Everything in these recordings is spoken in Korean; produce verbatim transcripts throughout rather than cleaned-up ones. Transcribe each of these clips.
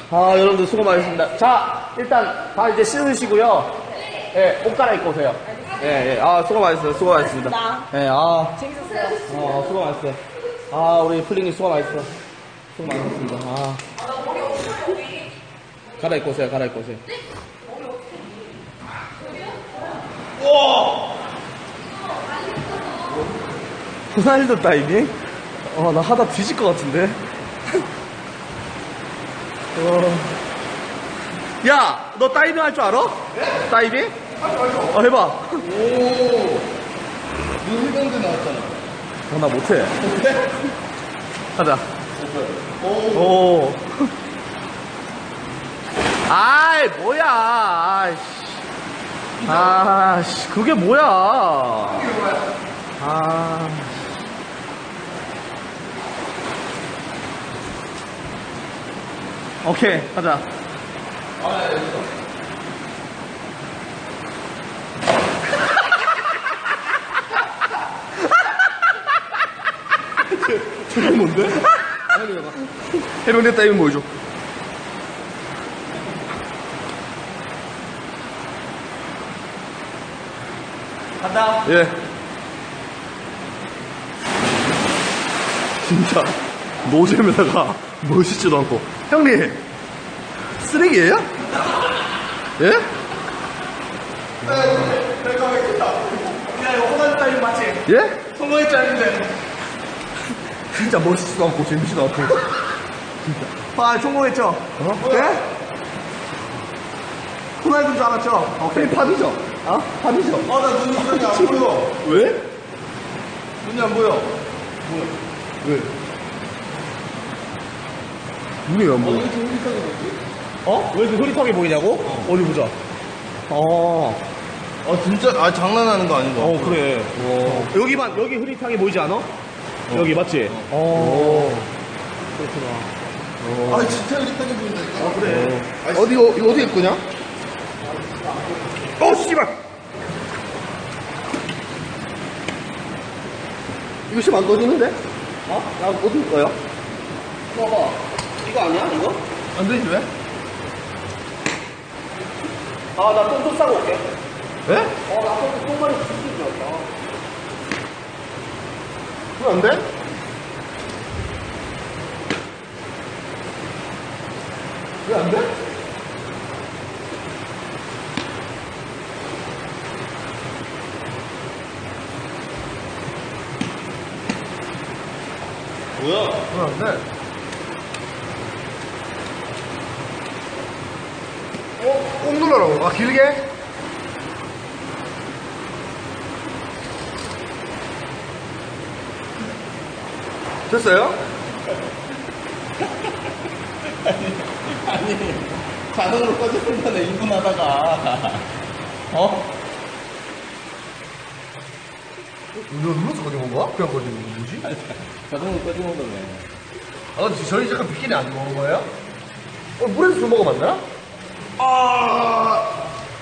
아, 여러분들 수고 많으셨습니다. 자, 일단 다 이제 씻으시고요. 예, 옷 갈아입고 오세요. 예, 예. 아, 수고 많으셨어요. 수고 많으셨습니다. 예, 아. 재밌었어요. 아, 수고 많으셨어요. 아, 우리 플링님 수고 많으셨어요. 수고 많으셨습니다. 아. 갈아입고 오세요, 갈아입고 오세요. 우와! 호날두 다이빙? 어, 나 하다 뒤질 것 같은데? 어. 야, 너 다이빙 할 줄 알아? 네? 다이빙? 알죠, 알죠. 어, 해봐. 오. 너 해병대 나왔잖아. 어, 나 못해. 어때? 가자. 오. 오. 아이, 뭐야. 아이씨. 아씨, 그게 뭐야. 이게 뭐야? 아. 오케이, 가자. 아, 네, 여기서. 저게 뭔데? 해병대 다이빙 보여줘. 간다. 예. 진짜 노잼에다가 멋있지도 않고. 형님, 쓰레기예요? 예? 잠깐만, 야, 이거 호날두 다이빙 맞지? 예? 성공했지 않는데. 진짜 멋있지도 않고 재밌지도 않고. 진짜. 아, 성공했죠? 어? 네? 호날두인 줄 알았죠? 오케이, 팝이죠? 어? 팝이죠? 아, 나 눈이, 눈이 안 보여. 왜? 눈이 안 보여. 왜? 눈이 왜 안 보여? 이렇게 흐릿하게 보지? 어? 왜 이렇게 흐릿하게 보이냐고? 어. 디 보자. 어. 아, 진짜, 아, 장난하는 거 아닌 거 어, 그래. 어. 여기만, 여기 흐릿하게 보이지 않아? 여기, 맞지? 어. 그렇구나. 아, 진짜 흐릿하게 보인다니까. 어, 그래. 어디, 이거, 이거 어디 입고냐? 어, 씨발! 이거 심 안 떠지는데? 어? 나 어디 입 거야? 봐봐. 이거 아니야, 이거? 안 되지, 왜? 아, 나 똥 좀 싸고 올게. 왜? 어, 나 똥, 똥마리 죽을 줄 알았다. 그럼 안 돼? 왜 안 돼? 뭐야? 왜 안 돼? 어? 꼭 눌러라고. 아, 길게? 됐어요? 아니, 자동으로 꺼지는 거네, 이 분 하다가. 어? 너 눌러서 꺼진 건가? 그냥 꺼진 건 뭐지? 자동으로 꺼지는 거네. 아, 근데 저희 잠깐 비키니 안 먹은 거예요? 어, 물에서 술 먹어봤나? 아!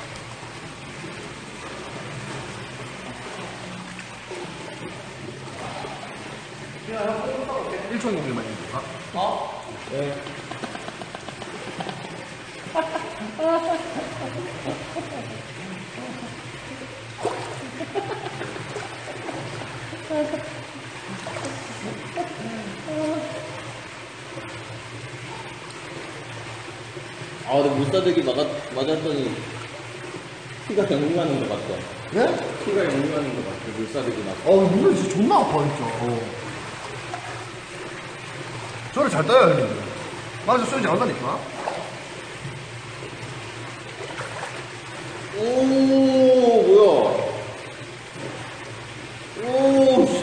일 초 공개만 해줄까? 어? 네. 아, 근데 물사대기 맞았, 맞았더니 피가 역류하는 것 같아. 네? 피가 역류하는 것 같아, 물사대기 맞 어, 물에 진짜 존나 아파, 진짜. 어. 저를 잘 따야 해. 맞아, 쏘지 않는다니까? 오, 뭐야. 오, 씨.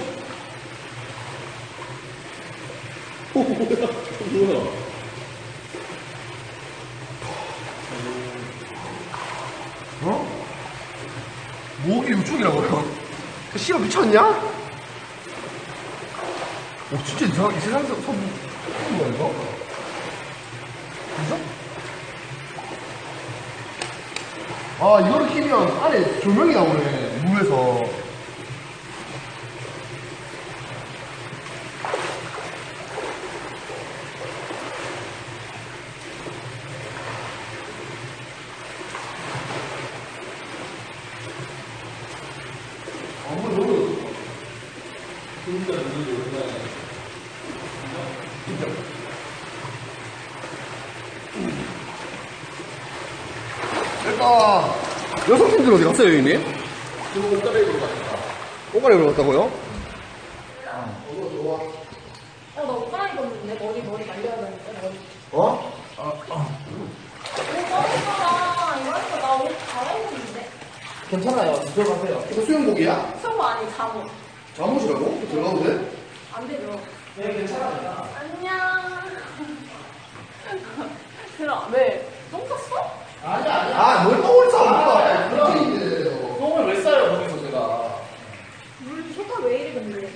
오, 뭐야, 뭐야. 어? 목이 유충이라고요? 그 씨발 미쳤냐? 오, 진짜 이상하게, 이 세상에서 선, 선 뭐야, 이거? 그죠? 아, 이거를 끼면 안에 조명이 나오네, 물에서. 여성분들 어디 갔어요, 형님? 지금 옷 갈아입으러 갔다. 옷 갈아입으러 갔다고요? 어, 나 옷 갈아입었는데 머리 머리 말려야 되는데 머리. 어? 옷 떨어졌잖아. 이거 하니까 나 옷 갈아입었는데. 괜찮아요. 들어가세요. 이거 수영복이야? 수업 아니 잠옷. 잠옷이라고? 들어가도 돼? 안 되죠. 네, 괜찮아요. 안녕. 들어. 왜? 똥 쌌어? 아니, 아니. 아, 뭘 똥을 싸, 아, 우리가. 그럼. 그렇게 있는데. 똥을 왜 싸요, 거기서 제가. 물 색깔 왜 이래 근데?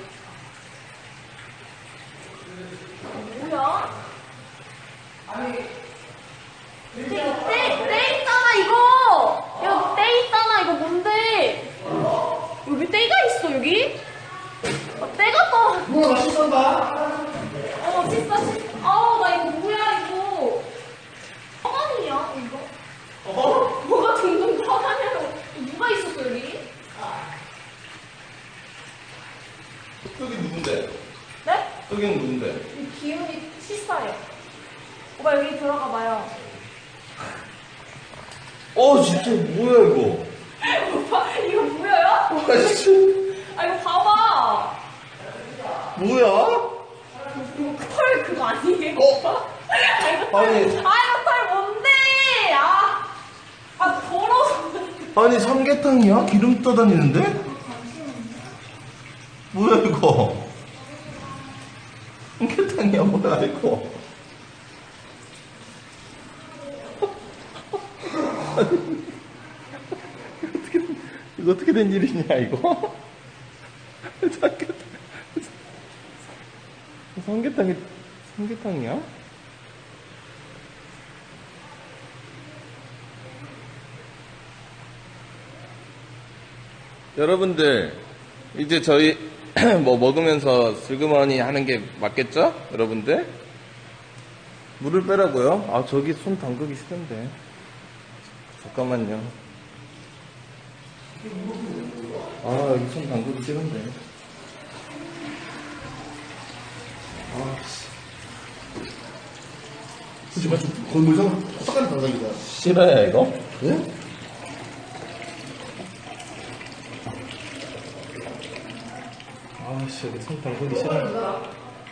뭐야? 아니, 때, 때, 때 있잖아 이거! 야, 때 있잖아 이거 뭔데? 여기 때가 있어 여기? 아, 때가 떠. 누가 나 씻었나? 어, 씻어, 씻어. 아우, 나 이거 뭐야, 이거. 화관이야, 이거? 어? 뭐가 둥둥 화관이야? 누가 있었어, 여기? 여기 누군데? 네? 여기는 누군데? 이 기운이 씻어요. 오빠, 여기 들어가 봐요. 어, 진짜 뭐야, 이거? 오빠, 이거 보여요? 아, 진짜. 아, 이거 봐봐. 뭐야? 이거 털 그거 아니에요? 어? 아, 이거 털. 아니. 아, 이거 털 뭔데? 아. 아, 더러워서. 아니, 삼계탕이야? 기름 떠다니는데? 뭐야, 이거? 삼계탕이야, 뭐야, 이거? 어떻게, 이거 어떻게 된 일이냐, 이거? 삼계탕. 삼계탕이, 삼계탕이야? 여러분들, 이제 저희 뭐 먹으면서 슬그머니 하는 게 맞겠죠? 여러분들? 물을 빼라고요? 아, 저기 손 담그기 싫은데. 잠깐만요. 아, 여기 손 담그기 싫은데. 아, 씨. 솔직히 말 좀, 거의 뭐 이상, 싹가는 단상이다. 싫어요, 이거? 예? 아씨, 여기 손 담그기 싫어.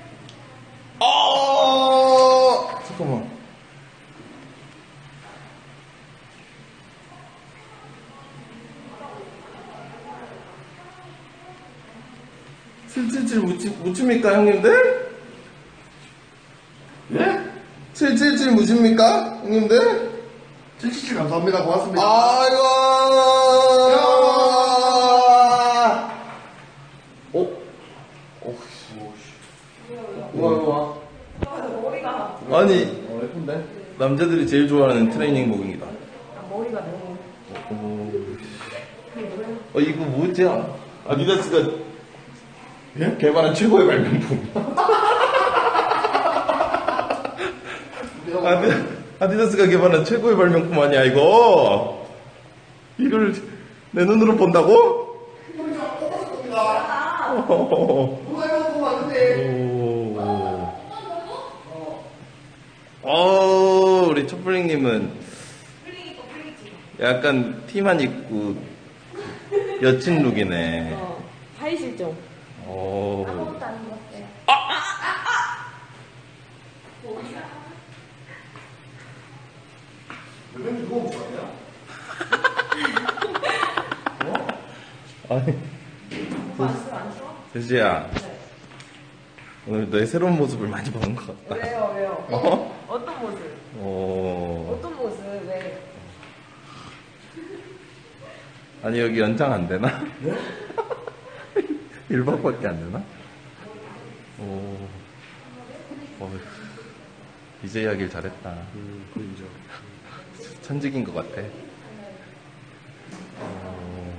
아, 잠깐만. 칠칠칠 묻지, 묻힙니까, 형님들? 예? 칠칠칠 묻힙니까, 형님들? 칠칠칠 감사합니다. 고맙습니다. 아이고. 어? 어, 씨. 우와, 우와. 머리가, 아니, 어, 예쁜데? 남자들이 제일 좋아하는 트레이닝복입니다. 머리가 너무. 어, 어, 이거 뭐지? 아디다스가 예? 개발한 최고의 발명품. 아디, 아디다스가 개발한 최고의 발명품 아니야, 이거? 이걸 내 눈으로 본다고? 어. 누가 이거 보고 왔는데. 어, 우리 촛불링님은 약간 티만 입고 여친 룩이네. 어, 하이실종. 오. 아무것도 아닌 것 같아요. 왜 누가 보고 왔냐? 아니, 오빠 안 싫어, 안 싫어? 대지야. 네. 오늘 너의 새로운 모습을 많이 보는 것 같다. 왜요, 왜요? 어? 어떤 모습? 어. 어떤 모습? 왜? 아니, 여기 연장 안 되나? 일 박밖에 안 되나? 오. 어, 이제 하길 잘했다. 음, 그죠. 천직인 것 같아. 어.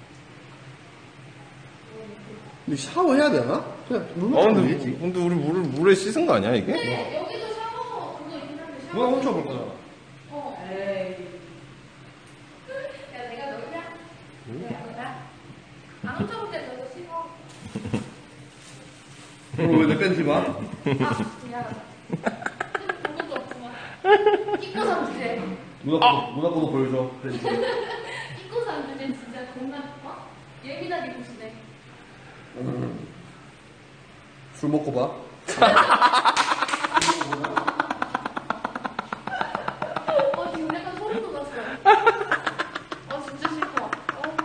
근데 샤워해야 되나? 그냥 어, 물만 근데, 되지. 근데 우리 물을, 물에 씻은 거 아니야, 이게? 네, 여기도 샤워 그거 있긴 한데 샤워. 누가 훔쳐볼 거잖아. 어. 에이. 야, 내가 너냐? 내가 너냐? 안 훔쳐볼 때 너도 씹어. 왜내 뺀지 마? 아, 미안하다. 좀 그것도 없구만. 끼꺼서 주제. 누가 거도, 누가 거도 보여줘. 뺀지. 보는 사람들 쟤 진짜 겁나 어? 예민하게 보시네. 술 먹고 봐. 어 지금 약간 소름 돋았어. 어 진짜 싫다. 어.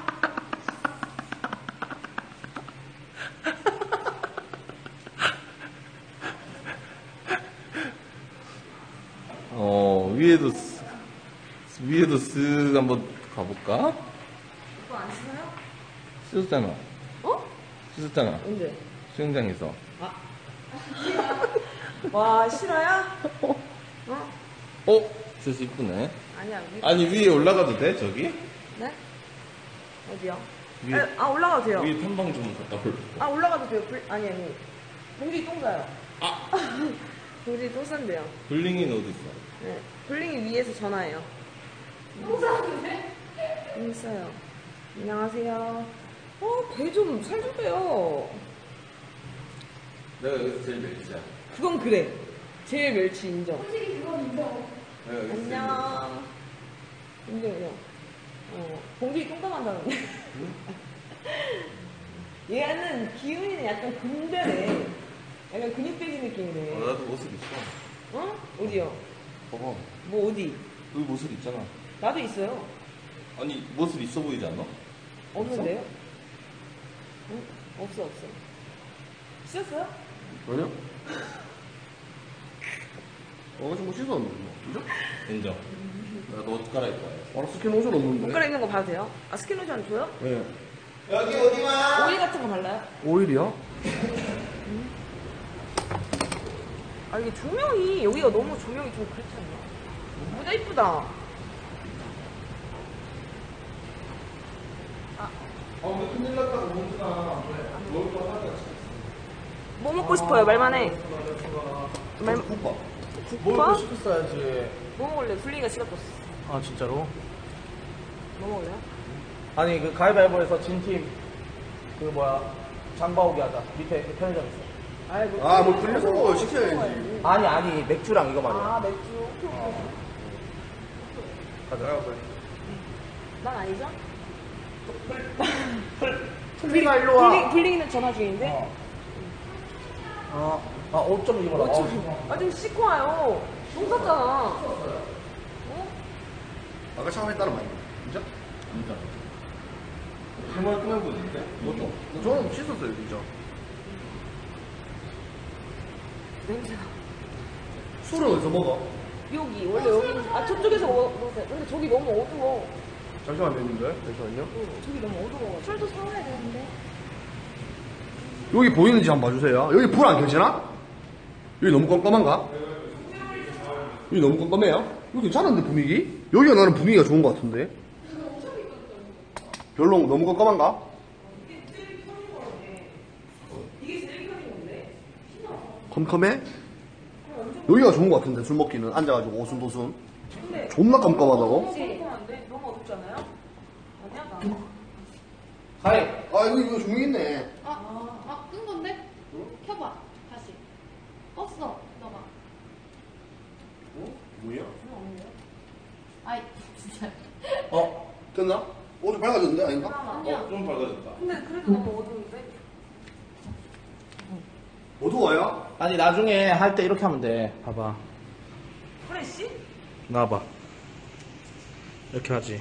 어, 위에도, 스, 위에도 쓱 한번 가볼까? 그거 안 쓰나요? 씻었잖아. 어? 씻었잖아. 언제? 수영장에서. 와, 싫어요? 어? 어? 진짜 이쁘네. 아니야, 위... 아니, 위에 올라가도 돼, 저기? 네? 어디요? 위에, 아, 아, 올라가도 돼요. 위에 탐방 좀 갔다 올래. 아, 올라가도 돼요. 불... 아니, 아니. 봉지 똥 싸요. 아! 봉지 똥 싼대요. 블링이는 어디 있어? 네. 블링이 위에서 전화해요. 똥 싸는데? 똥 싸요. 안녕하세요. 어, 배 좀, 살 좀 빼요. 내가 여기서 제일 멸치야. 그건 그래. 제일 멸치 인정. 솔직히 그건 인정. 내가 여기서 제일 안녕. 인정이요. 어, 봉지 똥감한다는데. 얘는 기운이는 약간 근대네. 약간 근육배기 느낌이네. 멸치야. 어, 나도 모습 있어. 어? 어디요? 봐봐. 뭐 어디? 여기 모습 있잖아. 나도 있어요. 아니, 모습 있어 보이지 않아? 없는데요? 응? 없어 없어. 씻었어요? 아니요? 어, 지금 뭐 씻었는데, 뭐. 그죠? 인정. 나도 옷 갈아입고 와요. 바로 스킨 옷은 없는데. 옷 갈아입는 거 봐도 돼요? 아 스킨로션 줘요? 네. 여기 어디마? 오일 같은 거 발라요? 오일이요? 아 이게 조명이 여기가 너무 조명이 좀 그렇지 않나? 모자 이쁘다. 아, 근데 큰일 났다고 뭔지나. 먹을 거 하나가 뭐 먹고 싶어요? 말만 해. 말... 국밥. 국밥? 시켰어야지. 뭐 먹을래? 분리가 지갑 줬어. 아, 진짜로? 뭐 먹을래요? 아니 그 가위바위보에서 진 팀 그 뭐야 장바오기 하자. 밑에 그 편의점 있어. 아이고. 아, 뭐 분리해서 먹어요. 시켜야지. 아니 아니 맥주랑 이거 말이야. 아 맥주. 오케이, 오케이. 가자. 난 아니죠? 플리가 일로 와. 블링, 블링이는 전화 중인데? 어. 아, 옷 좀 입어라. 어, 어. 좀, 아, 좀 씻고 와요. 똥 쌌잖아. 어? 아까 샤워했다는 말이야. 진짜? 진짜. 정말 꾸며보는데? 뭐 좀? 저는 씻었어요, 진짜. 냄새나. 술은 어디서 먹어? 여기, 원래 여기, 아, 저쪽에서 먹었어요. 근데 저기 너무 어두워. 잠시만요, 님들. 잠시만요. 응, 저기 너무 어두워. 술도 사와야 되는데. 여기 보이는지 한번 봐주세요. 여기 불 안 켜지나? 여기 너무 깜깜한가? 여기 너무 깜깜해요? 여기 괜찮은데, 분위기? 여기가 나는 분위기가 좋은 것 같은데? 별로 너무 깜깜한가? 컴컴해? 여기가 좋은 것 같은데, 술 먹기는. 앉아가지고 오순도순. 존나 깜깜하다고? 깜깜한데? 너무 어둡지 않아요? 아니야, 나. 가위. 아, 이거, 이거 종이 있네. 아, 아, 끈 건데? 켜봐, 다시. 껐어, 너가. 어? 뭐야? 아이, 진짜. 어? 됐나? 어, 좀 밝아졌는데, 아닌가? 아니야. 어, 좀 밝아졌다. 근데 그래도 너무 어두운데? 어두워요? 아니 나중에 할 때 이렇게 하면 돼. 봐봐. 프레쉬? 나와봐. 이렇게 하지.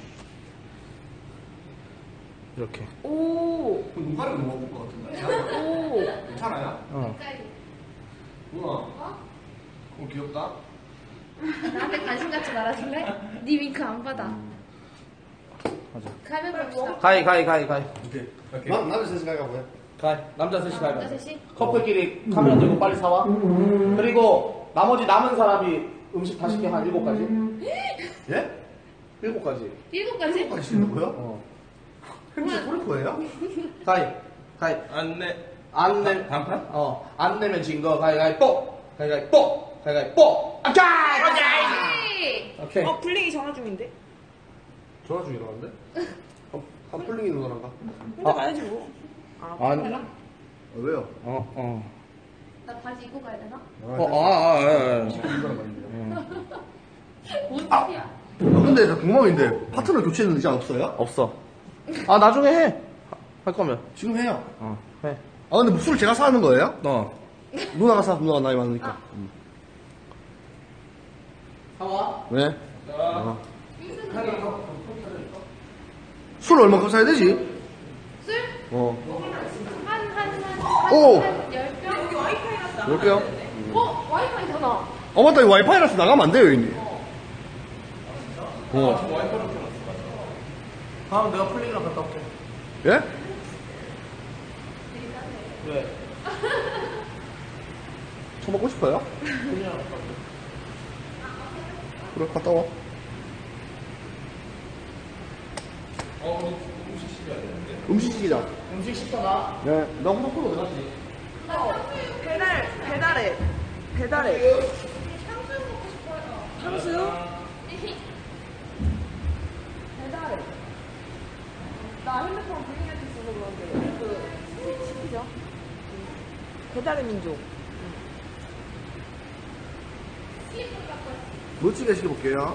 이렇게. 오, 눈가리 너무 아플 것 같은데. 오. 괜찮아요? 어. 가까이. 누나. 어? 어, 귀엽다. 나한테 관심 갖지 말아줄래? 네 윙크 안 받아. 가자. 가면 봅시다. 가위 가위 가위 가위. 오케이. 남, 남자 셋이 가가 뭐야? 가위. 남자 셋이 가위. 남자 셋이? 커플끼리 카메라 들고 빨리 사와. 그리고 나머지 남은 사람이 음식 다 시켜 한 일곱 가지. 예? 일곱 가지. 일곱 가지? 까지 시키는 거야? 어. 햄치 토리코예요? 가위. 가위. 안 내. 안 내. 반판? 어. 안 내면 진 거. 가위 가위 뽀. 가위 가위 뽀. 가위 가위 뽀. 아까. 가위! 오케이. 어, 블링이 전화 중인데? 전화 중이라는데? 한, 한 플링이 누나란가? 혼자 가야지 뭐. 아니. 아, 왜요? 어 어. 나 바지 입고 가야 되나? 어, 아, 아, 아, 아. 이거랑 말인데요. 뭔 소리야? 아, 근데 저 궁금한데 파트너 교체는 의자 없어요? 없어. 아, 나중에 해. 할 거면. 지금 해요. 어, 해. 아 근데 술을 제가 사는 거예요? 어. 누나가 사, 누나가 나이 많으니까. 음. 사와. 네. 어. 술 얼마큼 사야 되지? 술? 어. 한, 한, 한, 오! 한 열 병? 볼게요. 어? 와이파이 되나? 어 맞다, 이 와이파이라서 나가면 안 돼요, 형님. 어. 다음 내가 플레이랑 갔다 올게. 예? 왜? 처먹고 싶어요? 그래, 갔다 와. 음식 시키자. 음식 시켜놔. 네. 나 후덕후덕 어디 갔지? 배달, 배달해. 배달해. 탕수육? 배달해. 나 핸드폰 분리할 때 써서 그런데, 그, 시키죠? 배달의 민족. 멋지게 시켜볼게요.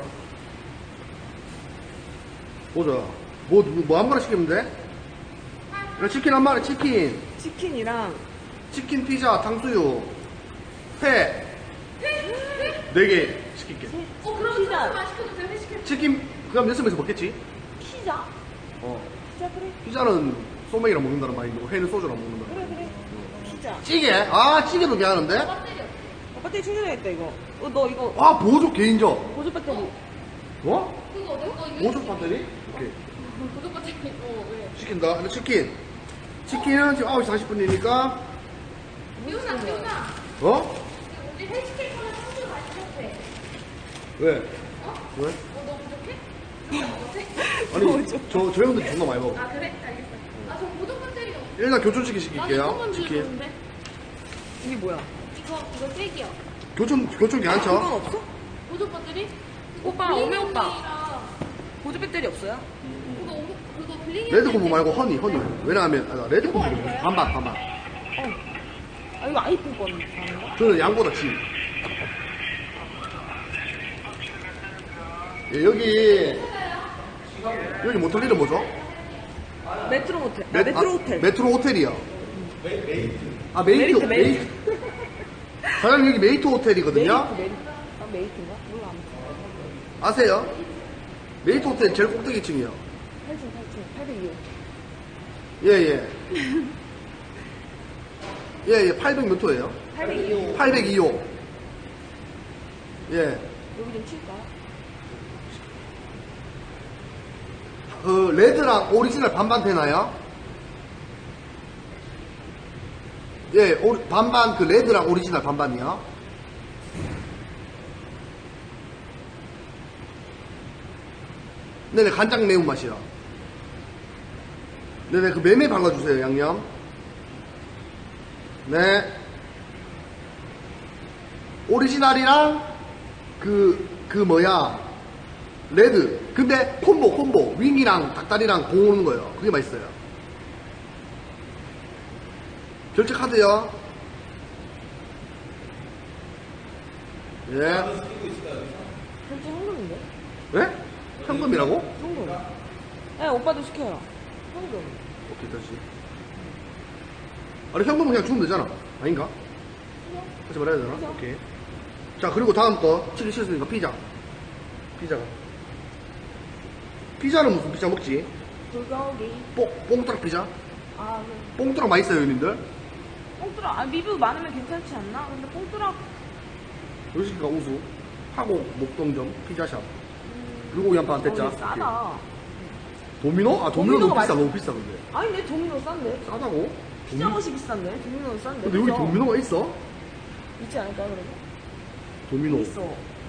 보자. 뭐, 누구- 뭐 아무거나 시키면 돼? 그래, 치킨 한 마리, 치킨. 치킨이랑, 치킨, 피자, 탕수육, 회. 네 개 시킬게. 어, 그럼 피자. 피자 시켜도 돼? 회 시켜. 치킨, 그럼 여섯 명에서 먹겠지? 피자? 어. 피자 그래? 피자는 소맥이랑 먹는다는 말이고, 회는 소주랑 먹는다. 그래, 그래. 피자. 찌개? 아, 찌개도 괜찮은데? 아, 배터리 충전해야겠다, 이거. 어, 너 이거, 아, 보조 개인적. 보조 배터리. 어? 그거 어디? 너 이거 보조 배터리? 오케이. 구독 버튼 어, 왜? 시킨다. 근데 치킨. 치킨은 지금 아홉 시 사십 분이니까, 미훈아, 미훈아. 어? 우리 회 시킬 거면 청주 많이 시켰대. 왜? 어? 왜? 어, 너 부족해? 너 부족해? 아니, 저, 저 형들 존나 많이 먹어. 아, 그래? 알겠어. 아, 저 구독 버튼이 없어. 일단 교촌치킨 나는 시킬게요. 조금만 치킨. 주는데. 이게 뭐야? 이거, 이거 팩이야. 교촌, 교촌 그건 괜찮죠? 없어? 보조 배터리? 오빠, 블링 오메 오빠. 언니랑 보조 배터리 없어요? 그거, 오메- 그거 블링 레드코보 말고 허니, 허니. 왜냐하면, 아, 레드코보 반반, 반반. 아, 이거 아이폰 건 아닌가? 저는 양보다 지. 예, 여기, 여기 모텔 이름 뭐죠? 메트로 호텔. 아, 메- 메트로 아, 호텔. 메트로 호텔이요. 아, 메이트, 메리트, 메이트. 메리트. 사장님 여기 메이트 호텔이거든요. 메리트, 메리트. 아, 메이트인가? 몰라, 아무튼. 아세요? 메이트 호텔 제일 꼭대기층이요. 팔 층, 팔 층. 팔백이호. 예, 예. 예, 예. 팔백 몇 호예요? 팔백이호. 팔백이 호. 예. 여기 좀 칠까? 그 레드랑 오리지널 반반 되나요? 예, 오- 반반 그 레드랑 오리지널 반반이요. 네네, 간장 매운맛이요. 네네, 그 매매 발라주세요, 양념. 네. 오리지널이랑 그, 그 뭐야, 레드. 근데 콤보, 콤보. 윙이랑 닭다리랑 공 오는 거예요. 그게 맛있어요. 결제 카드요. 예. 현재 현금인데? 예? 현금이라고? 현금. 네, 오빠도 시켜요. 현금. 오케이, 다시. 아니, 현금은 그냥 주면 되잖아. 아닌가? 하지 말아야 되나? 그죠. 오케이. 자, 그리고 다음 거. 치킨 싫으니까 피자. 피자가. 피자는 무슨 피자 먹지? 불고기. 뽕, 뽕뚜락 피자? 아, 네. 뽕뚜락 맛있어요, 형님들? 뽕뚜락. 아, 리뷰 많으면 괜찮지 않나? 근데 뽕뚜락. 요식가 우수. 하곡 목동점 피자샵. 불고기 한 판 어, 됐자. 이거 싸다. 도미노? 아, 도미노 너무 도미노가 비싸, 맛있- 너무 비싸, 근데. 아니, 내 도미노 싼데? 싸다고? 피자 도미- 맛이 비싼데? 도미노는 싼데? 근데 여기 그죠? 도미노가 있어? 있지 않을까, 그래도? 도미노. 있어.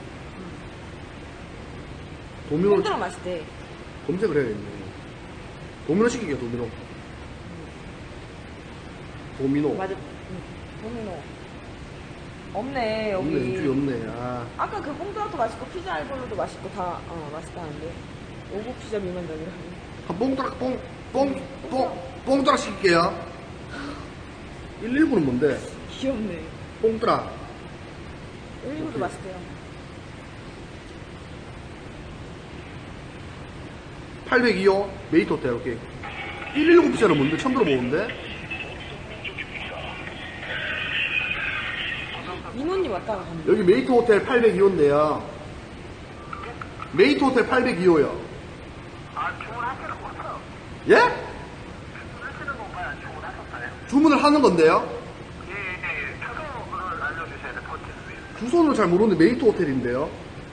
도미노 뽕뚜락 맛있대. 검색을 해야겠네. 도미노 시키게, 도미노. 도미노. 맞아. 응. 도미노. 없네, 여기. 없네, 인줄이 없네. 아. 아까 그 뽕뚜락도 맛있고, 피자 알볼로도 맛있고, 다, 어, 맛있다는데. 오고 피자 미만적이라. 한 뽕뚜락, 뽕, 뽕, 뽕, 뽕뚜락 시킬게요. 일일구는 뭔데? 귀엽네. 뽕뚜락. 일부도 맛있대요. 팔백이 호 메이트 호텔. 오케이. 일일구 피자는 뭔데? 처음 들어보는데? 이모님 왔다 갔는데. 여기 메이트 호텔 팔백이 호인데요. 메이트 호텔 팔백이 호요. 아, 주문하시는 거죠? 예? 주문하시는 건가요? 주문하셨어요? 주문을 하는 건데요. 예, 예, 예. 주소를 알려주셔야 될 것 같아요. 주소는 잘 모르는데 메이트 호텔인데요.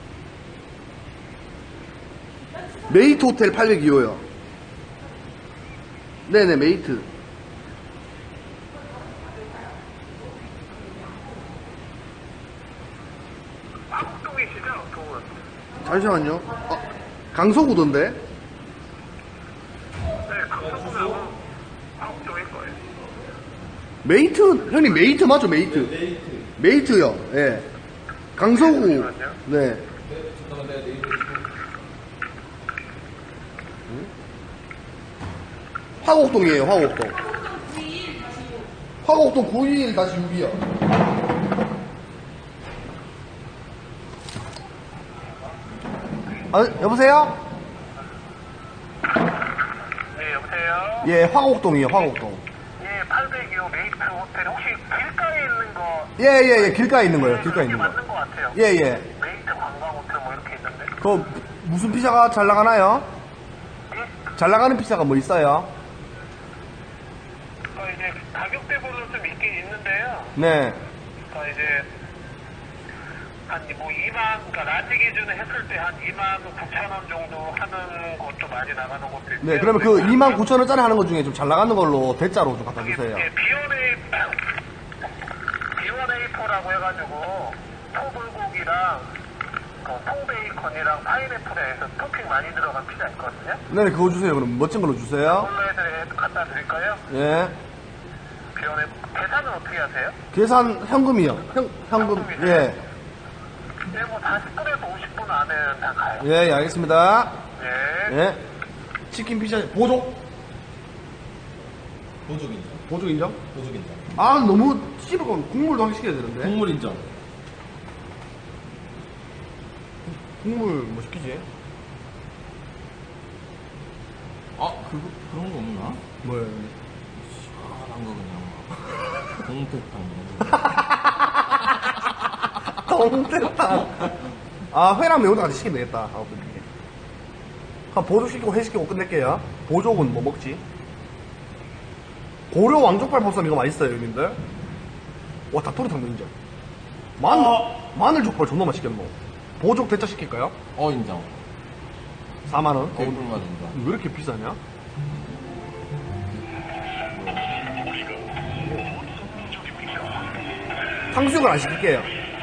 메이트 호텔 팔백이 호요. 네네, 메이트. 한국동이시죠? 동은. 잠시만요. 아, 강서구던데? 네, 강서구면 한국동일 거예요. 메이트, 형님 메이트 맞죠? 메이트. 메이트. 요 예. 강서구. 네. 화곡동이에요, 화곡동. 화곡동 구이일 육이요. 아, 여보세요? 네, 여보세요? 예, 화곡동이에요, 화곡동. 예, 팔백이 호 메이트 호텔. 혹시 길가에 있는 거? 예, 예, 예, 길가에 있는 거예요, 길가에 있는 거. 맞는 것 같아요. 예, 예. 메이트 관광 호텔 뭐 이렇게 있는데. 그, 무슨 피자가 잘 나가나요? 예? 잘 나가는 피자가 뭐 있어요? 그러니까 이제 가격대별로 좀 있긴 있는데요. 네. 그러니까 이제 한 뭐 이만, 그러니까 라지 기준에 했을 때 한 이만 구천 원 정도 하는 것도 많이 나가는 것도 있고. 네, 그러면 그 이만 구천 원짜리 하는 것 중에 좀 잘 나가는 걸로 대자로 좀 갖다 주세요. 예, 비원에이 비원에이포라고 해가지고 토불고기랑 그 통베이컨이랑 파인애플에 해서 토핑 많이 들어간 피자 있거든요. 네, 그거 주세요. 그럼 멋진 걸로 주세요. 콜로 애들 갖다 드릴까요? 예. 비원에 계산은 어떻게 하세요? 계산 현금이요. 현, 현금. 예. 네, 뭐 사십 분에서 오십 분 안에 다 가요. 예, 예, 알겠습니다. 네. 예. 치킨 피자, 보족? 보족 인정. 보족 인정? 보족 인정. 아, 너무 씹을 건 국물도 하기 시켜야 되는데. 국물 인정. 국물 뭐 시키지? 아, 그거, 그런 거 없나? 뭐예요? 시원한 거 그냥. 공태탕. 동태탕. 아, 회랑 매운탕 같이 시키면 되겠다. 아, 어떻게. 한 보족 시키고 회 시키고 끝낼게요. 보족은 뭐 먹지? 고려 왕족발 보쌈 이거 맛있어요, 여러분들. 와, 닭도리탕도 인정. 마늘, 마늘 족발 존나 맛있겠노. 보족 대짜 시킬까요? 어, 인정. 사만 원? 거울 맛 인정. 왜 이렇게 비싸냐? 탕수육을 안 시킬게요.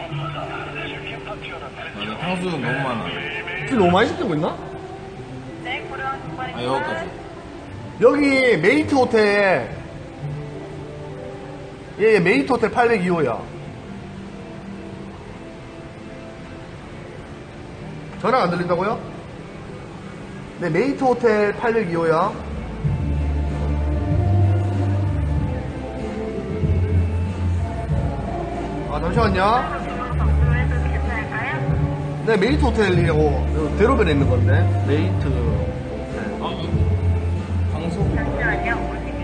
맞아, 탕수육 너무 많아. 지금 너무 많이 시키고 있나? 아, 여기까지. 여기 메이트 호텔. 예, 예, 메이트 호텔 팔백이 호야. 전화가 안 들린다고요? 네, 메이트 호텔 팔백이 호야. 아, 잠시만요. 네, 메이트 호텔이라고 대로변에 있는 건데. 메이트 호텔. 아, 방송. 잠시만요.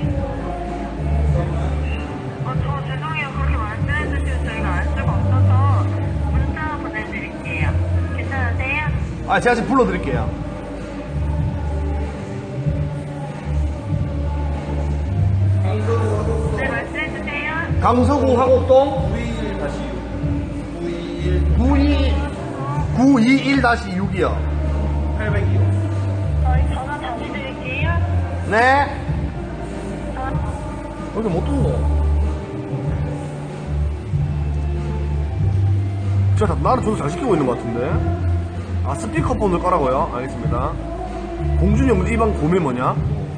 어, 저 죄송해요. 그렇게 말씀해주시면 저희가 알 수가 없어서 문자 보내드릴게요. 괜찮으세요? 아, 제가 지금 불러드릴게요. 네, 말씀해주세요. 강서구 화곡동 구이일 다시 육이요. 저희 전화 다시 드릴게요. 네. 여기 못 듣노? 진짜 나는 저도 잘 시키고 있는 것 같은데. 아, 스피커폰을 깔라고요? 알겠습니다. 공준이 형, 이 방 고민 뭐냐?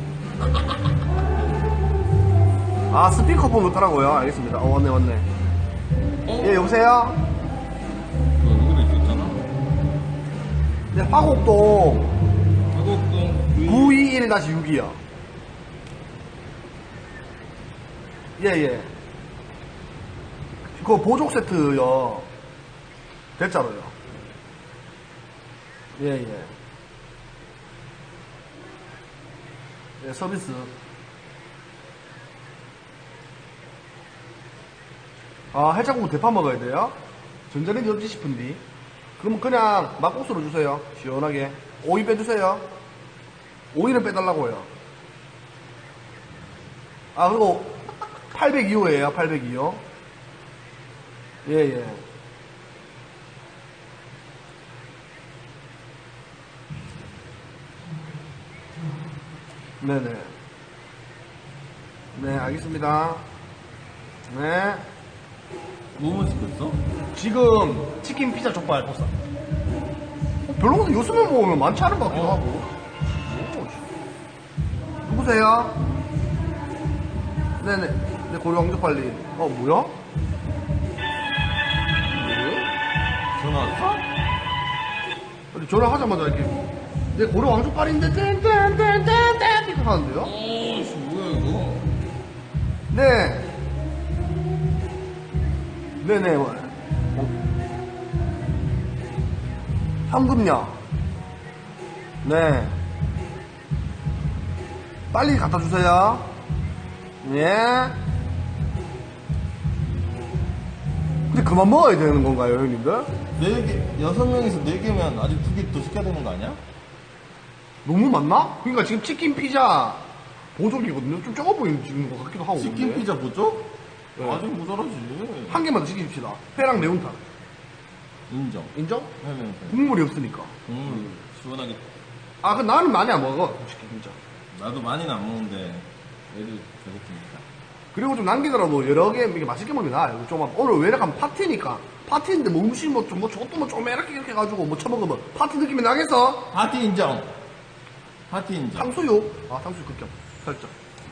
아, 스피커폰을 깔라고요? 알겠습니다. 어, 왔네, 왔네. 예, 여보세요? 너 누구를 수 있잖아. 네, 화곡동 화곡동 구이일 다시 육이요. 예, 예. 그거 보족 세트요. 대짜로요. 예, 예. 예, 서비스. 아, 해장국 대파 먹어야 돼요? 전자레인지 없지 싶은데. 그러면 그냥 막국수로 주세요. 시원하게. 오이 빼주세요. 오이는 빼달라고요. 아, 그리고 팔백이 호예요, 팔백이 호. 예, 예. 네네. 네, 알겠습니다. 네. 뭐뭐 시켰어? 지금 치킨, 피자, 족발, 보쌈. 어, 별로 근데 요즘에 먹으면 많지 않은 것 같기도 하고. 오, 씨. 누구세요? 네네. 네, 고려 왕족빨리. 어, 뭐야? 전화 왔어? 근데 전화하자마자 이렇게 내 고려 왕족빨리인데 땡땡땡땡땡 이렇게 하는데요? 오씨 뭐야 이거? 네. 네네. 어. 현금요. 네. 빨리 갖다 주세요. 예. 근데 그만 먹어야 되는 건가요, 형님들? 네 개, 여섯 명이서 네 개면 아직 두 개 더 시켜야 되는 거 아니야? 너무 많나? 그러니까 지금 치킨 피자 보조기거든요. 좀 적어 보이는 지금 것 같기도 하고. 치킨 근데. 피자 보죠? 네. 아직 모자라지. 한 개만 더 시킵시다. 회랑 매운탕. 인정. 인정? 해면 국물이 없으니까. 음, 시원하게. 아, 그 나는 많이 안 먹어. 솔직히 진짜. 나도 많이는 안 먹는데 애들 배고프니까. 그리고 좀 남기더라도 여러 개 이렇게 맛있게 먹는 게 나아요. 좀 오늘 왜 이렇게 하면 파티니까. 파티인데 뭐 음식 뭐 좀 뭐 저것도 뭐 좀 이렇게 이렇게 해가지고 뭐 처먹으면 파티 느낌이 나겠어? 파티 인정. 파티 인정. 탕수육. 아, 탕수육 극혐. 살짝.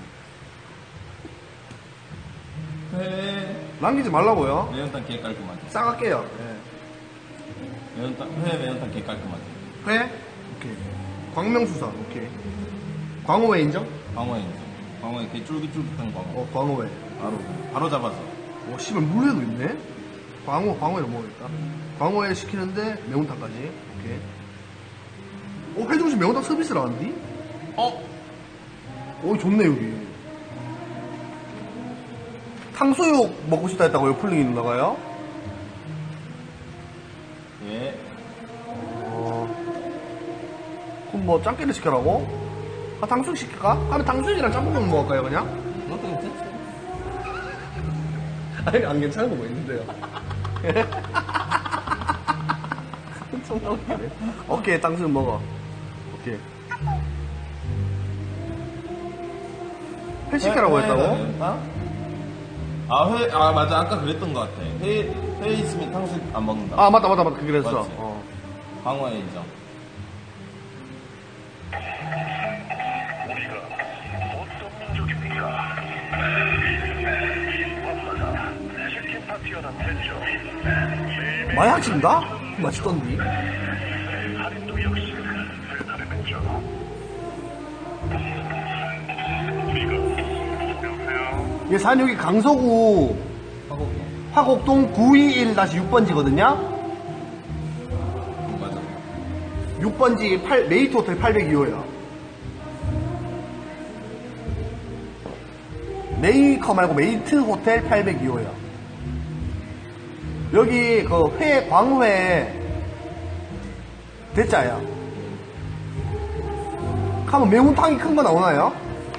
회 남기지 말라고요. 매운탕 개 깔끔하게. 싸갈게요. 예. 매운탕 회 매운탕 개 깔끔하게. 회? 오케이. 광명수산. 오케이. 광어회 인정? 광어에 인정. 광어에 개 쫄깃쫄깃한 광어. 어, 광어회. 바로 바로 잡아서. 오, 씨발, 물회도 있네? 광어, 광어회를 먹어야겠다. 광어회 시키는데 매운탕까지. 오케이. 어, 회중심 매운탕 서비스를 하는디? 어? 오, 좋네, 여기. 탕수육 먹고 싶다 했다고요, 풀링이 누나가요? 예. 어. 그럼 뭐, 짱깨를 시켜라고? 아, 탕수육 시킬까? 아니, 탕수육이랑 짬뽕면 먹을까요, 그냥? 그것도 괜찮지. 아니, 안 괜찮은 거 뭐 있는데요? 존나 웃기네. 오케이, 탕수육 먹어. 오케이. 회 시키라고 했다고? 매운탕? 아, 회, 아, 맞아. 아까 그랬던 것 같아. 회, 회 있으면 탕수육 안 먹는다. 아, 맞다, 맞다, 맞다. 그랬어. 맞지? 어. 광어에 인정. 우리가 어떤 민족입니까? 엄마가 치킨 파티여는 됐죠. 매일매일 마약 진다? 맛있던디. 할인도 역시 별다름했죠. 우리가 여보세요? 얘 산 여기 강서구 화곡동 구이일 육 번지거든요? 맞아. 육 번지 팔, 메이트 호텔 팔백이 호요. 메이커 말고 메이트 호텔 팔백이 호요. 여기 그 회, 광회 대짜야. 가면 매운탕이 큰 거 나오나요?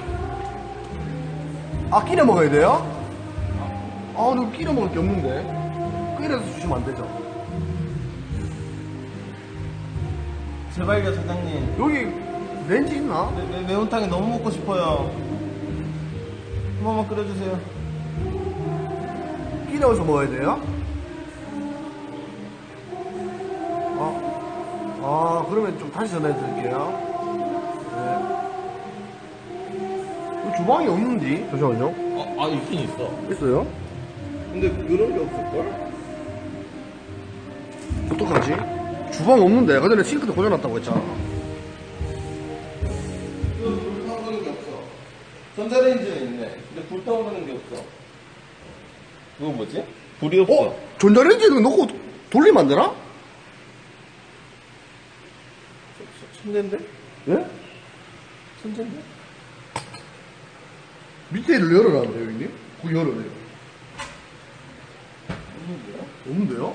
아, 끼려 먹어야 돼요? 아, 근데 끼려 먹을 게 없는데. 끓여서 주시면 안 되죠. 제발요, 사장님. 여기 렌즈 있나? 매, 매, 매운탕이 너무 먹고 싶어요. 한 번만 끓여주세요. 끼려서 먹어야 돼요? 아, 아, 그러면 좀 다시 전화해 드릴게요. 네. 여기 주방이 없는지? 잠시만요. 어, 아, 있긴 있어. 있어요? 근데 그런 게 없을걸? 어떡하지? 주방 없는데. 아까 전에 싱크대 고장났다고 했잖아. 불타오르는 게 없어. 전자레인지는 있네. 근데 불타오르는 게 없어. 그거 뭐지? 불이 없어. 어? 전자레인지에 넣고 돌리면 안 되나? 천재인데? 예? 천재인데? 밑에를 열어라는데요, 형님? 그거 열어래요. 없는데요? 없는데요?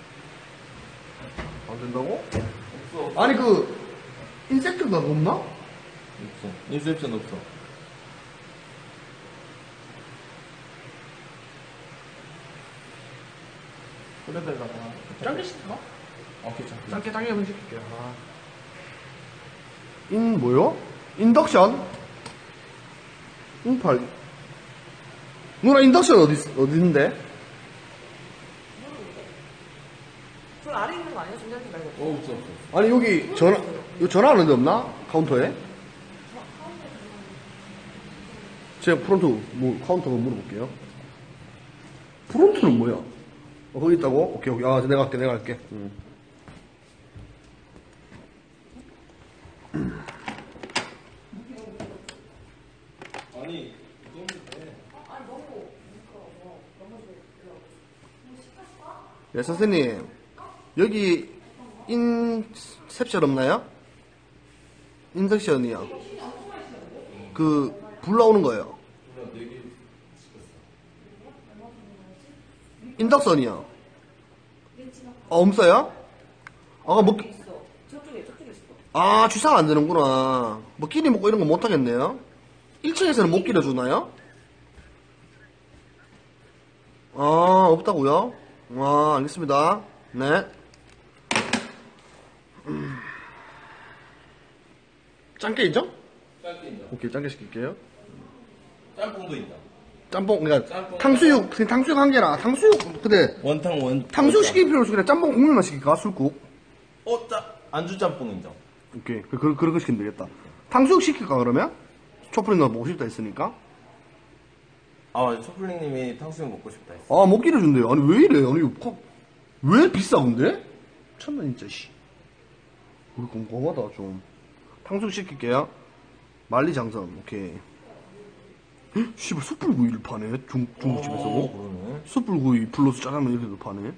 안 된다고? 없어. 아니, 그, 인섹트가 없나? 없어. 인셉션 없어. 그래다가 짧게 시켜? 아, 괜찮아. 짧게 짧게 한번 시킬게요. 아. 인, 뭐요? 인덕션? 인팔. 누나 인덕션 어디, 어디 있는데? 저 아래 있는 거 아니야? 중장기 말고. 어, 없어, 없어. 아니, 여기 전화, 여기 전화하는 데 없나? 카운터에? 제가 프론트, 뭐, 카운터로 물어볼게요. 프론트는 뭐야? 어, 거기 있다고? 오케이, 오케이. 아, 내가 할게, 내가 할게. 응. 아니, 네, 선생님. 여기, 인셉션 없나요? 인섹션이요. 그, 불 나오는 거예요. 인덕선이요. 아, 없어요? 아, 뭐, 저쪽에, 저쪽에 있어. 아, 주사가 안 되는구나. 뭐, 끼리 먹고 이런 거 못 하겠네요. 일 층에서는 못 끼려주나요? 아, 없다고요? 아, 알겠습니다. 네. 음. 짱깨 있죠? 짧게 있다. 오케이, 짱깨 시킬게요. 짬뽕도 있다. 짬뽕, 그러니까, 짬뽕. 탕수육, 그냥 탕수육 한 개라. 탕수육, 근데, 원탕 원. 탕수육 시킬 필요 없이 그냥 짬뽕 국물만 시킬까? 술국? 어, 짜, 안주 짬뽕 인정. 오케이. 그, 그, 그런 거 시키면 되겠다. 탕수육 시킬까, 그러면? 초프린 너 먹고 싶다 했으니까. 아, 초플링님이 탕수육 먹고 싶다 했어. 아, 먹기를 준대요. 아니, 왜 이래? 아니, 이거, 왜 비싸, 근데? 참나, 진짜, 씨. 우리 꼼꼼하다, 좀. 탕수육 시킬게요. 만리장성, 오케이. 헉, 씨발, 숯불구이를 파네? 중, 중국집에서. 어, 그러네. 숯불구이 플러스 짜장면 이렇게도 파네?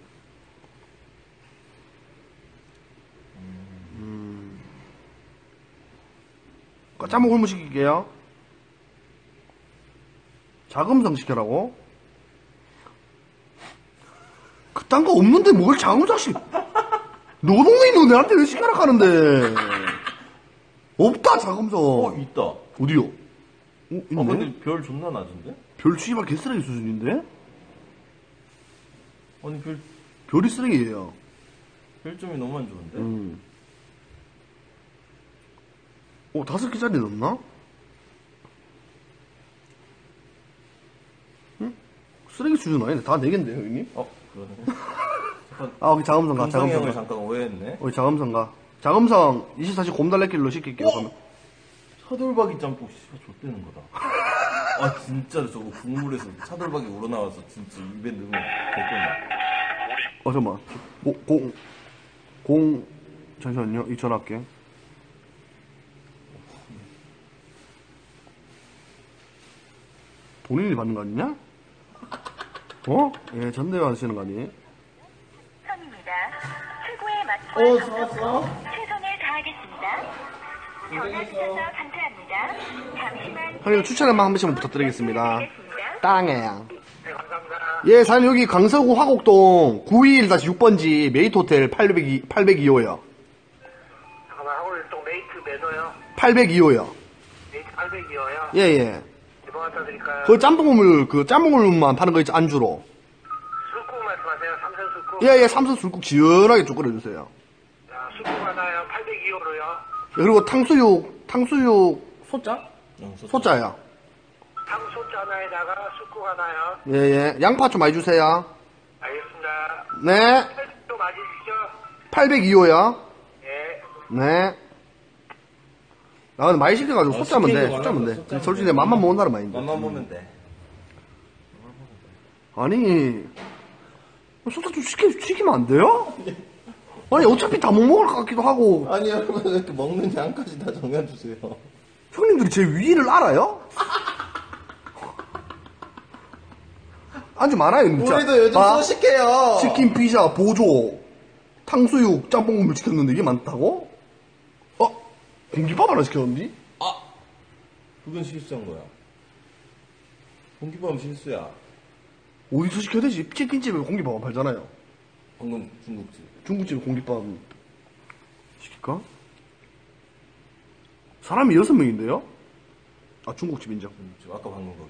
음. 짬뽕 굴무 시킬게요. 자금성 시켜라고? 그딴 거 없는데 뭘 자금성 시 노동에 있는 내한테 왜 시켜라 하는데? 없다, 자금성. 어, 있다. 어디요? 어, 있네? 아, 근데 별 존나 낮은데? 별 씨발 개쓰레기 수준인데? 아니, 별, 별이 쓰레기예요. 별점이 너무 안 좋은데? 음. 어, 다섯 개짜리 넣나? 응? 쓰레기 수준 아닌데 다 네 개인데요, 형님? 어, 그러네. 아, 여기 자금성 가, 금성이 자금성 형을 가. 잠깐 오해했네. 여기 자금성 가. 자금성 이십사 시 곰달래길로 시킬게요, 그러면. 차돌박이 짬뽕, 씨발, 좆되는 거다. 아, 진짜 저거 국물에서 차돌박이 우러나와서 진짜 입에 넣으면 개꿀맛. 어, 잠깐만. 고, 공, 공, 잠시만요. 이 전화할게. 본인이 받는 거 아니냐? 어? 예, 전대회 하시는 거 아니에요? 선입니다. 최고의 어, 맛과 좋았어. 최선을 다하겠습니다. 전화 주셔서 감사합니다. 잠시만 형님 추천 한번 한 번씩만 부탁드리겠습니다. 기다리겠습니다. 땅해요. 네, 감사합니다. 예, 사장님 여기 강서구 화곡동 구이일 육 번지 메이트 호텔 팔백이, 팔백이호요. 잠깐만, 하울동 메이트 매너요. 팔백이호요. 메이트 팔백이어요. 예, 예. 이번 갖다 드릴까요? 그 짬뽕국물, 그 짬뽕국물만 파는 거 있죠, 안주로. 술국 말씀하세요. 삼선 술국. 예, 예, 삼선 술국 지연하게 좀 끓여주세요. 자, 술국 하나요. 팔백이호로요. 예, 그리고 탕수육, 탕수육 소자? 어, 소- 소자요. 탕소자 하나에다가 술국 하나요. 예, 예. 양파 좀 많이 주세요. 알겠습니다. 네. 또 맞으시죠? 팔백이호요. 예. 네. 나 근데 많이 시켜가지고 어, 소짜면 시킨 돼. 거 소짜면 많아서 돼. 소짜면 솔직히 돼. 내 맘만 먹는다는 말인데. 맛만 보면 돼. 아니, 소짜 좀 시키, 시키면 안 돼요? 아니, 어차피 다 못 먹을 것 같기도 하고. 아니, 여러분, 이렇게 먹는 양까지 다 정해주세요. 형님들이 제 위를 알아요? 안주 많아요, 진짜. 우리도 요즘 아, 소식해요. 치킨, 피자, 보조, 탕수육, 짬뽕국물 시켰는데 이게 많다고? 어? 공깃밥 하나 시켰는데? 그건 실수한 거야. 공기밥 실수야. 어디서 시켜야 되지? 치킨집에 공깃밥 팔잖아요. 방금 중국집. 중국집에 공깃밥 시킬까? 사람이 여섯 명인데요? 아, 중국집 인정. 중국집. 아까 방금 거기.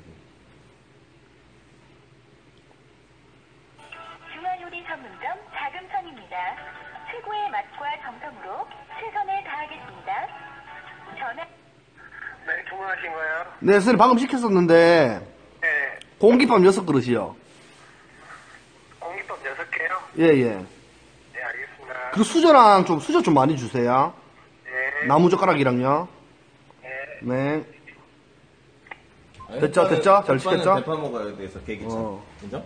중화요리 전문점 자금선입니다. 최고의 맛과 정성으로 최선을 다하겠습니다. 전화 네, 주문하신 거예요? 네, 선생님 방금 시켰었는데 네. 공깃밥 여섯 그릇이요. 공깃밥 여섯 개요? 예, 예. 네, 알겠습니다. 그리고 수저랑 좀, 수저 좀 많이 주세요. 네. 나무젓가락이랑요. 네. 아니, 됐죠, 오빠는- 됐죠? 잘 오빠는 시켰죠? 대파 먹어야 돼서 개기차. 어. 인정?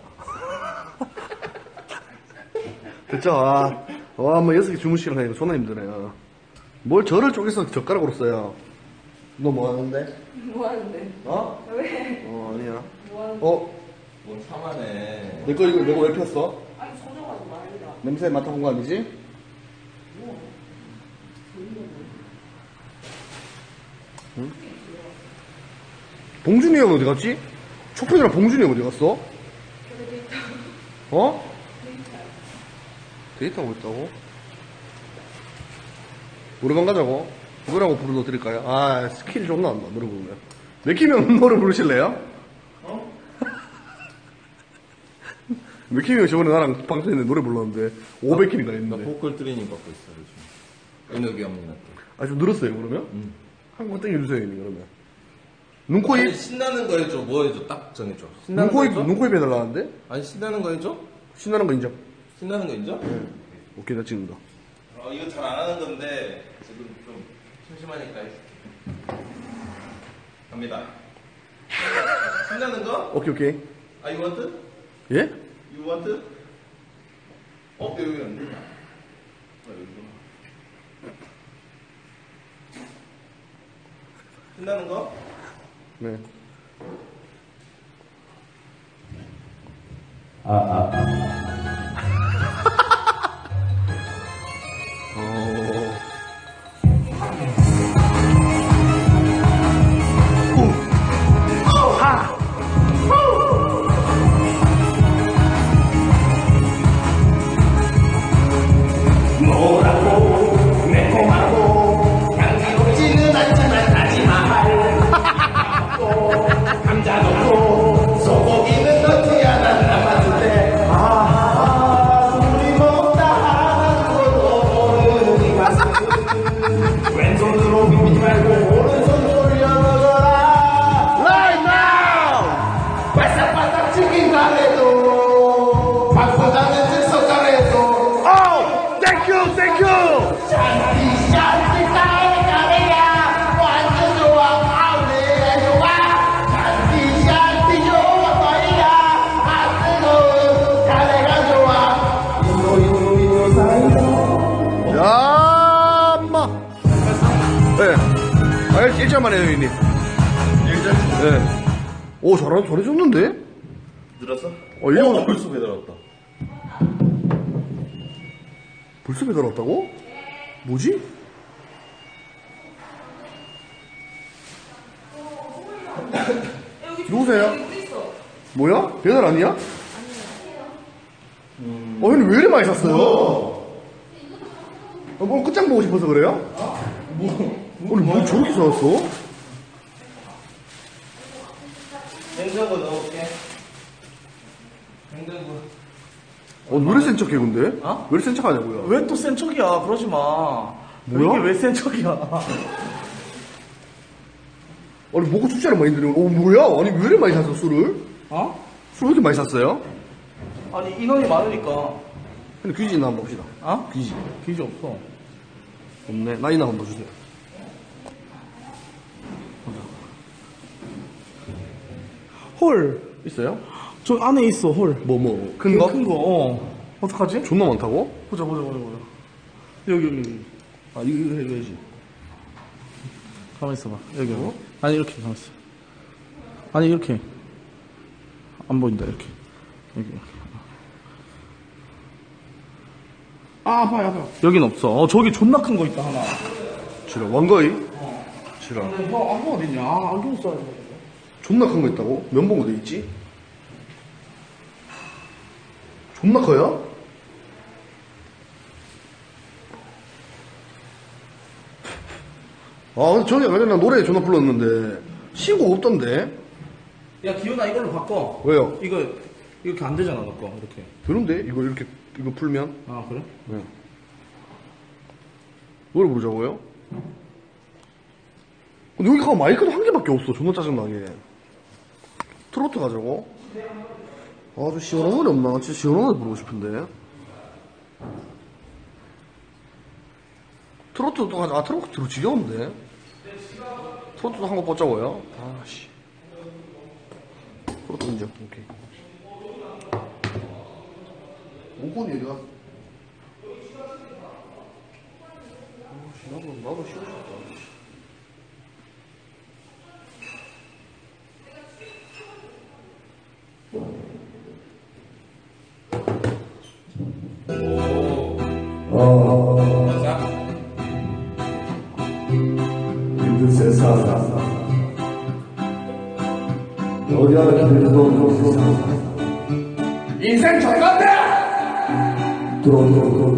됐죠? 아, 와, 뭐 여섯 개 주무시려고 하니까 존나 힘드네요. 뭘 저를 쪼개서 젓가락으로 써요. 너 뭐 하는데? 뭐 하는데? 어? 왜? 어, 아니야. 뭐 하는데? 어? 뭔 사만해. 내 거 이거 내가 왜 폈어? 아니, 소정하지 말라. 냄새 맡아본 거 아니지? 응? 봉준이 형 어디 갔지? 초편이랑 봉준이 형 어디 갔어? 어? 데이트하고 있다고? 노래방 가자고? 노래하고 불러 드릴까요? 아, 스킬 존나 안 나, 노래 부르면. 맥힘 형 노래 부르실래요? 어? 맥힘 형 저번에 나랑 방송했는데 노래 불렀는데 오백 킬인가 나 했는데. 보컬 트레이닝 받고 있어, 요즘. 은혁이 형님한테. 아, 좀 늘었어요, 그러면? 응. 한 번 땡겨주세요, 형님, 그러면. 눈, 코, 아니, 입, 신나는 거 해줘. 뭐 해줘? 딱 정해줘. 신나는 눈, 코, 입, 거 해줘? 눈, 코, 입 해달라는데? 아니, 신나는 거 해줘? 신나는 거 인정. 신나는 거 인정? 오케이, 나 찍는다. 어, 이거 잘 안 하는 건데, 지금 좀 심심하니까 해줄게. 갑니다. 신나는 거? 오케이, 오케이. 아, you want? 예? You want? 어, 여기 안 되나? 아, 여기구나. 신나는 거? 네. 어. Right now! 바싹바싹 치킨 가래도 박사장은 즉석 가래도 Oh! Thank you, thank you! 샤티 샤티 가래 가래야 완전 좋아 아우네 좋아 샤티 샤티 좋아 말이야 아 뜨거운 가래가 좋아 인도 인도 인도 사이로 야, 엄마! 네. 아, 일 점만 해요, 형님. 일 점? 네. 오, 잘하, 잘해줬는데? 늘었어? 어, 일본 어, 벌써 배달 왔다. 벌써 배달 왔다고? 뭐지? 누구세요? 뭐야? 배달 아니야? 어, 형님 왜 이렇게 많이 샀어요? 어, 뭐 끝장 보고 싶어서 그래요? 뭐, 아니, 뭐 저렇게 사왔어? 냉장고 넣을게. 냉장고. 어, 왜 이렇게 센 척해, 근데? 어? 왜 이렇게 센 척하냐고요? 왜 또 센 척이야 그러지 마 뭐야? 이게 왜 센 척이야 아니, 먹고 축제를 많이 드려. 어, 뭐야? 아니, 왜 이렇게 많이 샀어, 술을? 어? 술 왜 이렇게 많이 샀어요? 아니 인원이 많으니까 근데 귀지 있나 한번 봅시다. 어? 귀지. 기지 없어 없네. 나 있나 한번 주세요. 홀. 있어요? 저 안에 있어, 홀. 뭐, 뭐, 큰 거? 큰 거, 어. 어떡하지? 존나 많다고? 보자, 보자, 보자, 보자. 여기, 여기, 여기. 아, 이거, 이거 해줘야지. 가만 있어봐. 여기. 아니, 이렇게, 가만 있어. 아니, 이렇게. 안 보인다, 이렇게. 여기, 이렇게. 아, 아파요, 아파요. 여긴 없어. 어, 저기 존나 큰 거 있다, 하나. 지랄, 왕거이? 지랄. 근데 형, 안경 어딨냐? 아, 안경 써야 돼. 존나 큰 거 있다고? 면봉 어디 있지? 존나 커요? 아, 근데 전에 아까 전에 노래 존나 불렀는데 신곡 없던데? 야, 기훈아, 이걸로 바꿔. 왜요? 이거, 이렇게 안 되잖아, 너 거. 이렇게. 되는데? 이거 이렇게 이거 풀면? 아, 그래? 네. 노래 부르자고요? 근데 여기 가면 마이크도 한 개밖에 없어. 존나 짜증나게. 트로트 가자고? 아, 좀 시원한 노래 없나? 진짜 시원한 노래 부르고 싶은데. 트로트도 가자. 아, 트로트 지겨운데? 트로트도 한 거 뽑자고요? 아, 씨. 트로트 인정. 오케이. 오건이 어디 갔어? 나도, 나도 쉬고 싶다. 힘든 세상 어디 하나 길도 없는 세상 인생 정답대 들어오고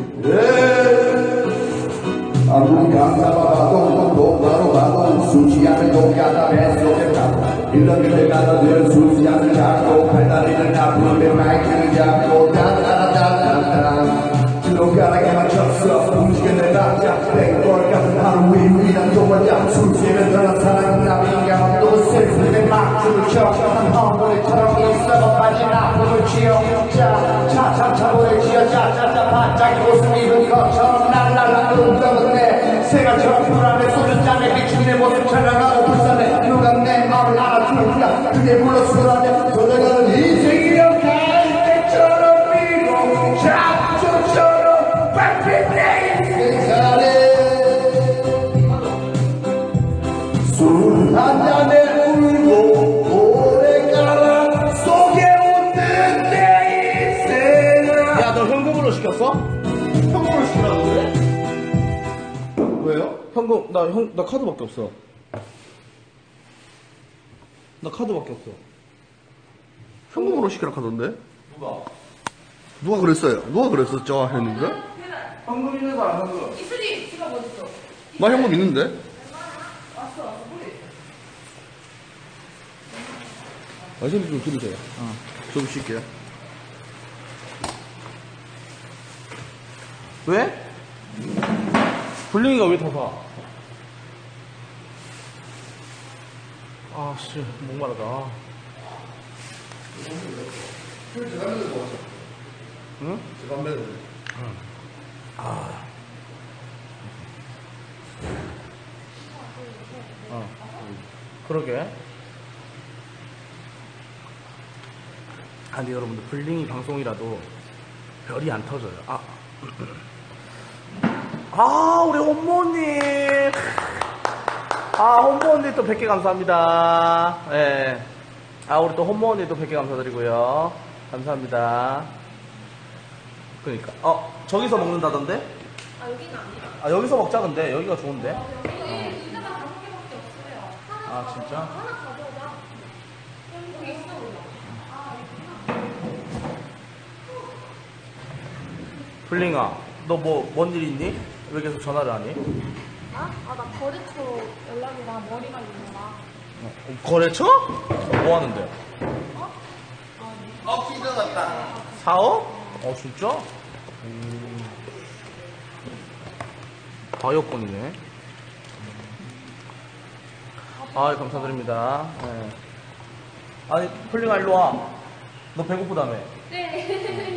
예 아무리 감사받아도 똑바로 가도 수지 않는 동야다 뱃속에 타고 일렁이를 가다들 수지 않는 잡고 팔다리를 나쁘게 마이크를 잡고 따라따라따라따라 들어가라게 맞췄어 움직이는 남자 백골 같은 하루 위위한 동화장 술집에 들어간 사랑은 나비가 또 슬픔에 막주를 쳐 한 헝보리처럼 있어 빠진 아픔을 지어자 차차차보를 지어자 짜짜 반짝이 옷을 입은 것처럼 날랄라 음정은 내 생활처럼 불안해 소주잔에 비추는 내 모습 찬란하고 불쌍해 누가 내 마음을 알아줄까 그게 물론 술안에 돌아가는 인생이여 갈 때처럼 미고 잡초처럼 밟힌 내 인생살에 술 한 잔에 울고 오래가라 속에 웃는 내 인생아 야, 너 현금으로 시켰어? 형으로 시키라는데? 왜요? 현금, 나 형, 나 카드밖에 없어. 나 카드밖에 없어. 현금으로 시키라 하던데? 누가? 누가 그랬어요? 누가 그랬었죠, 형님들? 현금 있는 사람, 현금. 이슬이 지갑 어딨어? 나 현금 있는데? 왔어 왔어 빨리. 아, 선생님 좀 들으세요. 어. 좀 쉴게요. 왜? 불링이가 왜 더 봐? 아, 씨, 목마르다. 응? 제가 한 매는. 아. 어. 그러게. 아니, 여러분들, 블링이 방송이라도 별이 안 터져요. 아. 아, 우리 혼모님. 아, 혼모님 또 백 개 감사합니다. 예. 네. 아, 우리 또 혼모님 또 백 개 감사드리고요. 감사합니다. 그러니까. 어, 저기서 먹는다던데? 아 여기는 아니야. 아, 여기서 먹자, 근데. 여기가 좋은데? 여기 의자가 다섯 개밖에 없어요. 하나 아, 진짜? 하나 가져오자. 여기 있어 우리. 블링아, 너 뭐, 뭔 일 있니? 왜 계속 전화를 하니? 아? 아, 나 거래처 연락이랑 머리 말리는 거랑. 거래처? 뭐 하는데? 어? 사업? 어, 진짜? 음. 바이오폰이네. 아, 감사드립니다. 네. 아니, 플링아, 일로 와. 너 배고프다며? 네.